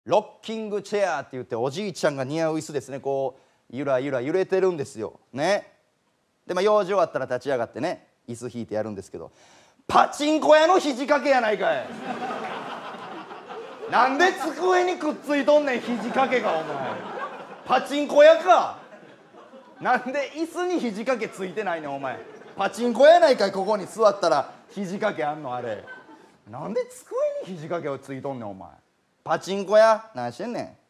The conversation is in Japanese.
ロッキングチェアって言っておじいちゃんが似合う椅子ですね。こうゆらゆら揺れてるんですよね。で用事終わったら立ち上がってね椅子引いてやるんですけど、パチンコ屋の肘掛けやないかい。なんで机にくっついとんねん肘掛けが。お前パチンコ屋か。なんで椅子に肘掛けついてないねんお前。パチンコやないかい。ここに座ったら肘掛けあんの。あれなんで机に肘掛けをついとんねんお前。パチンコ屋何してんねん。